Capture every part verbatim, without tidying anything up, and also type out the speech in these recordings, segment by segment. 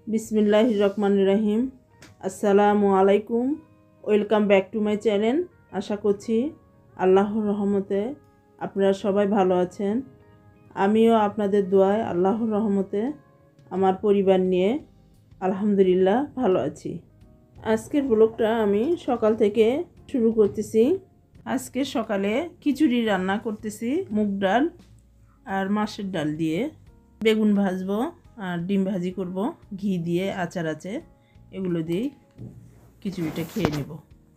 বিসমিল্লাহির রহমানির রহিম। আসসালামু আলাইকুম। Welcome back to my channel. আশা করছি আল্লাহর রহমতে আপনারা সবাই ভালো আছেন। আমিও আপনাদের দোয়ায় আল্লাহর রহমতে আমার পরিবার নিয়ে আলহামদুলিল্লাহ ভালো আছি। আজকের ব্লগটা আমি সকাল থেকে শুরু করতেছি। আজকে সকালে খিচুড়ি রান্না করতেছি, মুগ ডাল আর মাছের ডাল দিয়ে। বেগুন ভাজবো আর ডিম ভাজি করব, ঘি দিয়ে, আচার আছে, এগুলো দিয়েই খিচুড়িটা খেয়ে নেব।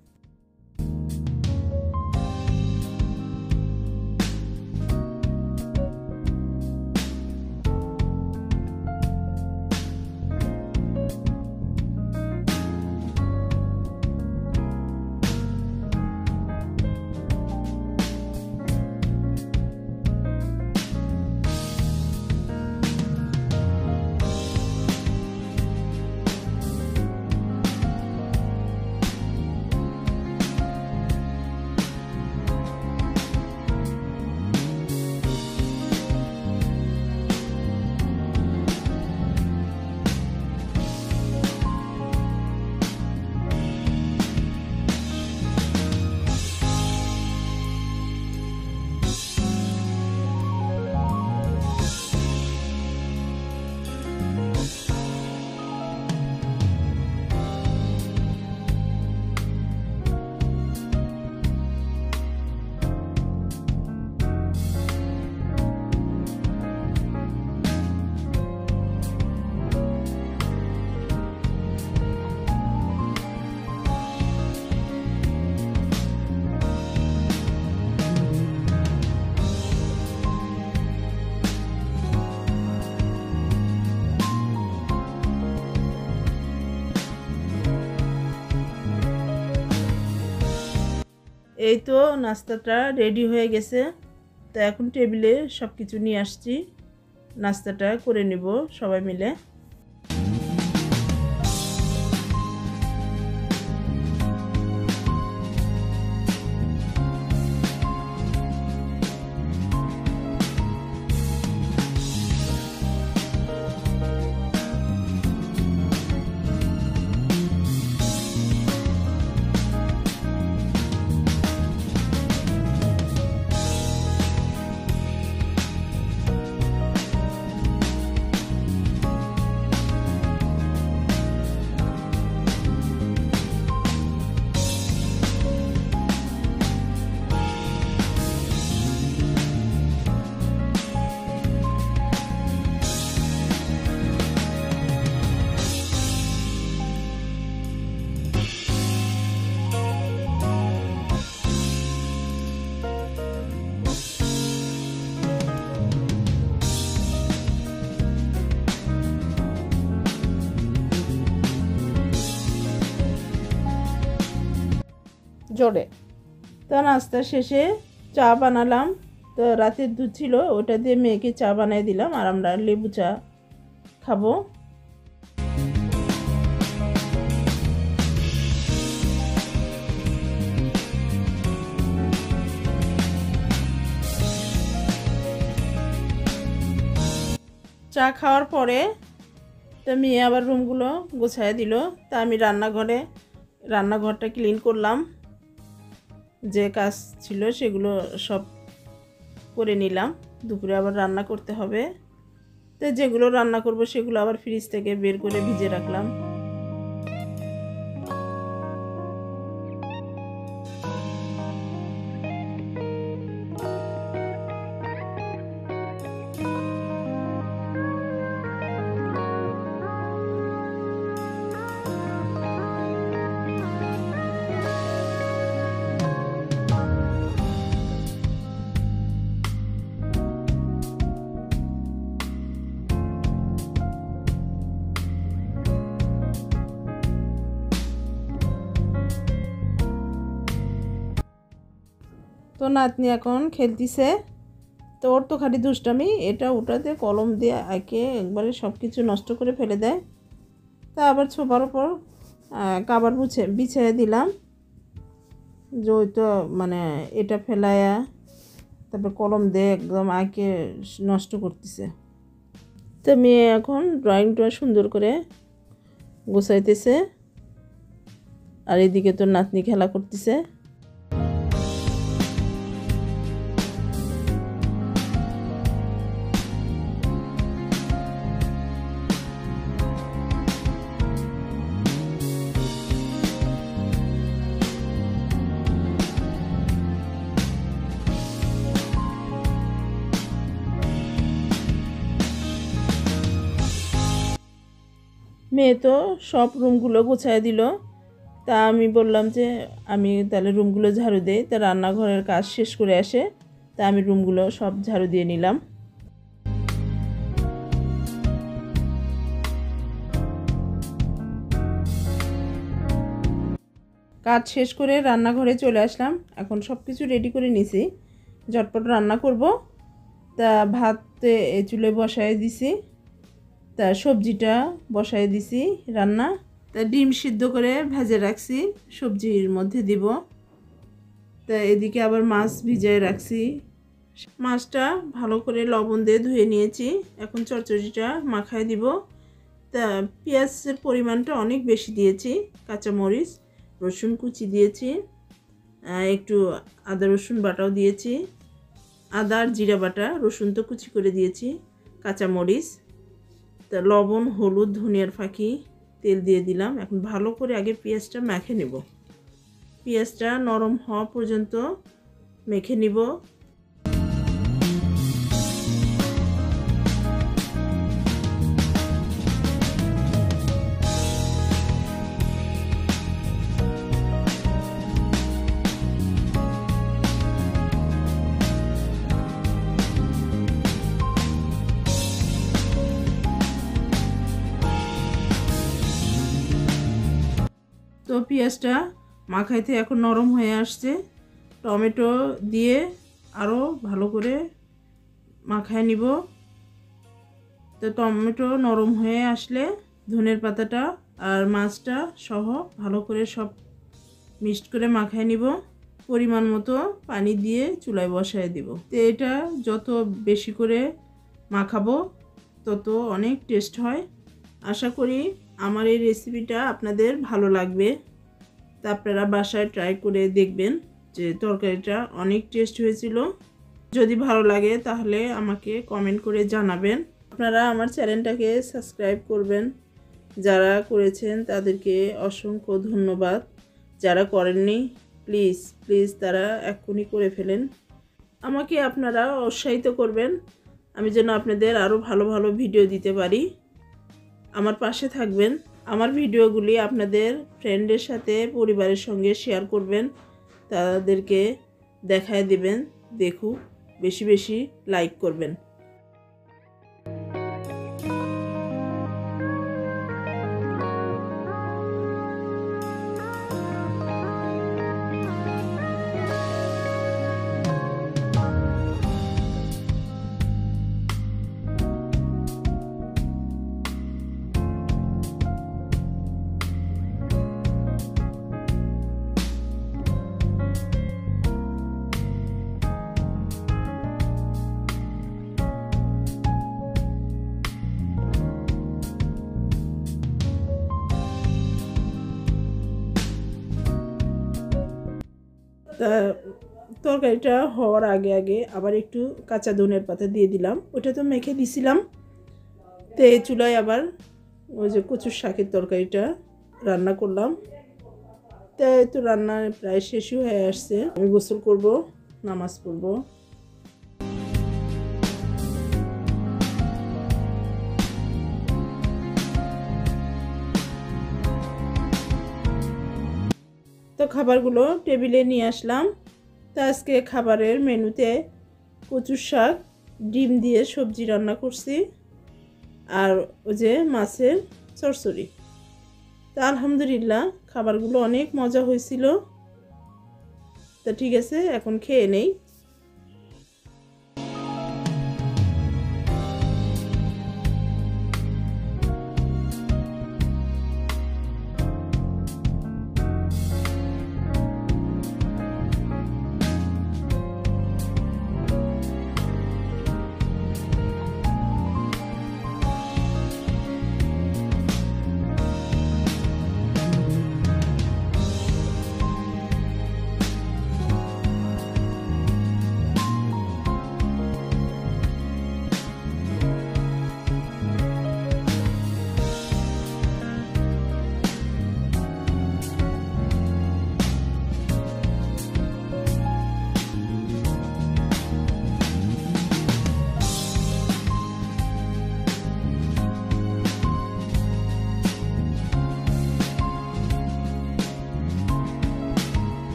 এই তো নাস্তাটা রেডি হয়ে গেছে। তো এখন টেবিলে সব কিছু নিয়ে আসছি, নাস্তাটা করে নেব সবাই মিলে। জোরে তো নাস্তা শেষে চা বানালাম। তো রাতের দুধ ছিল, ওটা দিয়ে মেয়েকে চা বানিয়ে দিলাম, আর আমরা লেবু চা খাবো। চা খাওয়ার পরে তো মেয়ে আবার রুমগুলো গোছায় দিল। তা আমি রান্নাঘরে রান্নাঘরটা ক্লিন করলাম, যে কাজ ছিল সেগুলো সব করে নিলাম। দুপুরে আবার রান্না করতে হবে, তো যেগুলো রান্না করব সেগুলো আবার ফ্রিজ থেকে বের করে ভিজে রাখলাম। তো নাতনি এখন খেলতেছে। তো ওর তো খালি দুষ্টামি, এটা ওটাতে কলম দিয়ে আঁকে একবারে সব কিছু নষ্ট করে ফেলে দেয়। তা আবার ছোপার ওপর কাবার বুঝে বিছিয়ে দিলাম, যে ওই তো মানে এটা ফেলায়া তারপর কলম দিয়ে একদম আঁকে নষ্ট করতেছে। তো মেয়ে এখন ড্রয়িংটা সুন্দর করে গোছাইতেছে আর এদিকে তো নাতনি খেলা করতেছে। মেয়ে তো সব রুমগুলো গুছায় দিল। তা আমি বললাম যে আমি তাহলে রুমগুলো ঝাড়ু দেই। তা রান্নাঘরের কাজ শেষ করে আসে তা আমি রুমগুলো সব ঝাড়ু দিয়ে নিলাম। কাজ শেষ করে রান্নাঘরে চলে আসলাম। এখন সব কিছু রেডি করে নিছি, ঝটপট রান্না করব। তা ভাতে চুলে বসায় দিছি, তা সবজিটা বসায় দিছি রান্না। তা ডিম সিদ্ধ করে ভেজে রাখছি, সবজির মধ্যে দিব। তা এদিকে আবার মাছ ভিজিয়ে রাখছি। মাছটা ভালো করে লবণ দিয়ে ধুয়ে নিয়েছি, এখন চচ্চড়িটা মাখায় দিব। তা পেঁয়াজের পরিমাণটা অনেক বেশি দিয়েছি, কাঁচামরিচ রসুন কুচি দিয়েছি, একটু আদা রসুন বাটাও দিয়েছি, আদা আর জিরা বাটা, রসুন তো কুচি করে দিয়েছি, কাঁচামরিচ, তা লবণ হলুদ ধনিয়ার ফাঁকি তেল দিয়ে দিলাম। এখন ভালো করে আগে পেঁয়াজটা মেখে নেব, পেঁয়াজটা নরম হওয়া পর্যন্ত মেখে নিব। তো পেঁয়াজটা মাখাইতে এখন নরম হয়ে আসছে, টমেটো দিয়ে আরও ভালো করে মাখায় নিব। তো টমেটো নরম হয়ে আসলে ধনের পাতাটা আর মাছটা সহ ভালো করে সব মিক্সড করে মাখায় নিব। পরিমাণ মতো পানি দিয়ে চুলায় বসায় দিব। তো এটা যত বেশি করে মাখাবো তত অনেক টেস্ট হয়। আশা করি আমার এই রেসিপিটা আপনাদের ভালো লাগবে। তা আপনারা বাসায় ট্রাই করে দেখবেন যে তরকারিটা অনেক টেস্ট হয়েছিল। যদি ভালো লাগে তাহলে আমাকে কমেন্ট করে জানাবেন। আপনারা আমার চ্যানেলটাকে সাবস্ক্রাইব করবেন, যারা করেছেন তাদেরকে অসংখ্য ধন্যবাদ। যারা করেননি প্লিজ প্লিজ তারা এক্ষুনি করে ফেলেন। আমাকে আপনারা উৎসাহিত করবেন আমি যেন আপনাদের আরও ভালো ভালো ভিডিও দিতে পারি। আমার পাশে থাকবেন, আমার ভিডিওগুলি আপনাদের ফ্রেন্ডের সাথে পরিবারের সঙ্গে শেয়ার করবেন, তাদেরকে দেখায় দেবেন, দেখুক, বেশি বেশি লাইক করবেন। তা তরকারিটা হওয়ার আগে আগে আবার একটু কাঁচা ধনের পাতা দিয়ে দিলাম, ওটা তো মেখে দিছিলাম। তো এই চুলায় আবার ওই যে কচুর শাকের তরকারিটা রান্না করলাম। তাই তো রান্না প্রায় শেষই হয়ে আসছে। আমি গোসল করব, নামাজ পড়ব। তো খাবারগুলো টেবিলে নিয়ে আসলাম। তো আজকে খাবারের মেনুতে কচুর শাক ডিম দিয়ে সবজি রান্না করছি আর ওই যে মাছের চচ্চড়ি। তা আলহামদুলিল্লাহ খাবারগুলো অনেক মজা হয়েছিল। তা ঠিক আছে, এখন খেয়ে নেই।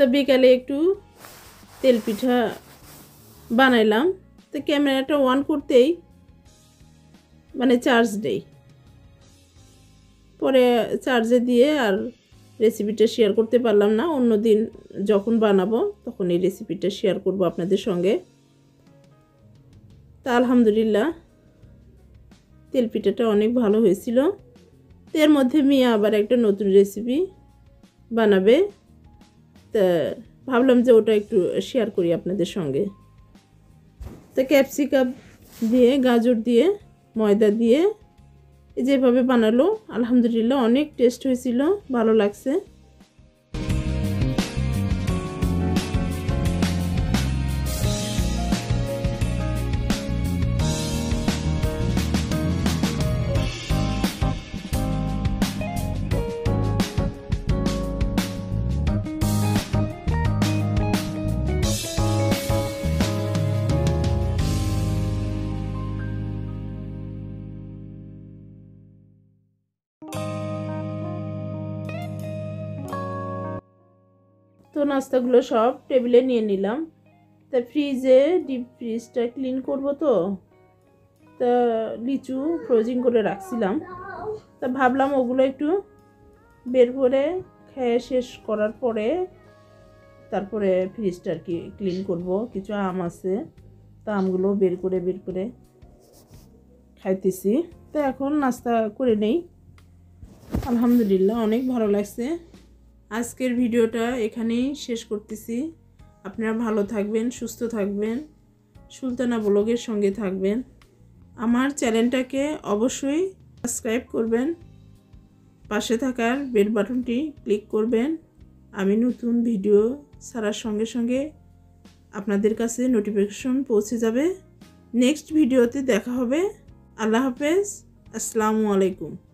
বিকালে একটু তেল পিঠা বানাইলাম। তো ক্যামেরাটা অন করতেই মানে চার্জ দেই, পরে চার্জে দিয়ে আর রেসিপিটা শেয়ার করতে পারলাম না। অন্য দিন যখন বানাবো তখন এই রেসিপিটা শেয়ার করব আপনাদের সঙ্গে। তা আলহামদুলিল্লাহ তেল পিঠাটা অনেক ভালো হয়েছিল। এর মধ্যে মিয়া আবার একটা নতুন রেসিপি বানাবে, তা ভাবলাম যে ওটা একটু শেয়ার করি আপনাদের সঙ্গে। তো ক্যাপসিকাম দিয়ে, গাজর দিয়ে, ময়দা দিয়ে যেভাবে বানালো আলহামদুলিল্লাহ অনেক টেস্ট হয়েছিল, ভালো লাগছে। তো নাস্তাগুলো সব টেবিলে নিয়ে নিলাম। তা ফ্রিজে ডিপ ফ্রিজটা ক্লিন করব, তো তা লিচু ফ্রোজিং করে রাখছিলাম। তা ভাবলাম ওগুলো একটু বের করে খেয়ে শেষ করার পরে তারপরে ফ্রিজটা আর কি ক্লিন করব। কিছু আম আছে, তা আমগুলো বের করে বের করে খাইতেছি। তো এখন নাস্তা করে নেই। আলহামদুলিল্লাহ অনেক ভালো লাগছে। আজকের ভিডিওটা এখানেই শেষ করতেছি। আপনারা ভালো থাকবেন, সুস্থ থাকবেন, সুলতানা ব্লগের সঙ্গে থাকবেন। আমার চ্যানেলটাকে অবশ্যই সাবস্ক্রাইব করবেন, পাশে থাকার বেল বাটনটি ক্লিক করবেন। আমি নতুন ভিডিও ছাড়ার সঙ্গে সঙ্গে আপনাদের কাছে নোটিফিকেশন পৌঁছে যাবে। নেক্সট ভিডিওতে দেখা হবে। আল্লাহ হাফেজ, আসসালামু আলাইকুম।